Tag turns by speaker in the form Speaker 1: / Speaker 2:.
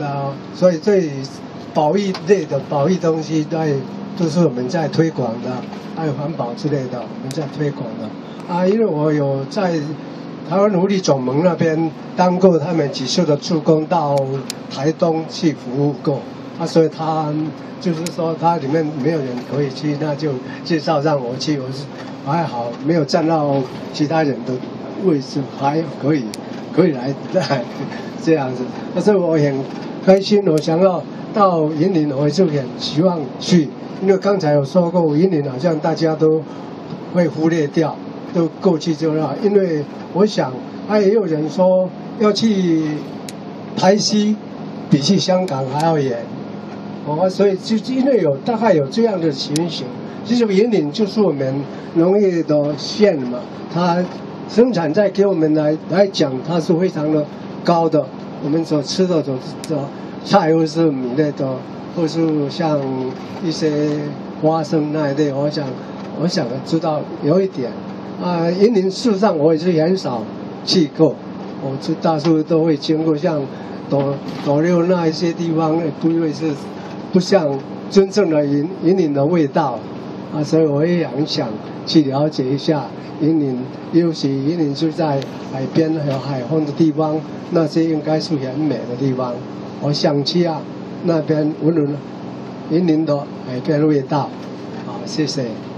Speaker 1: 的，所以对保育类的保育东西都是我们在推广的，还有环保之类的，我们在推广的。啊，因为我有在台湾狐狸总盟那边当过他们几次的助工，到台东去服务过。啊，所以他就是说他里面没有人可以去，那就介绍让我去，我还好没有占到其他人的位置，还可以来这样子。所以我很开心，我想要到云林，我就很希望去，因为刚才有说过，云林好像大家都会忽略掉，都过去就好。因为我想，也有人说要去台西，比去香港还要远。哦，所以就因为大概有这样的情形，其实云林就是我们农业的县嘛，它生产在给我们来讲，它是非常的高的。我们所吃的菜或是米类的，或是像一些花生那一类，我想知道有一点啊，云林事实上我也是很少去过，我大数都会经过像斗六那一些地方，因为是不像真正的云林的味道啊，所以我也很想去了解一下云林，尤其云林就在海边有海风的地方，那些应该是很美的地方。我想去那边闻闻云林的海边味道。好，谢谢。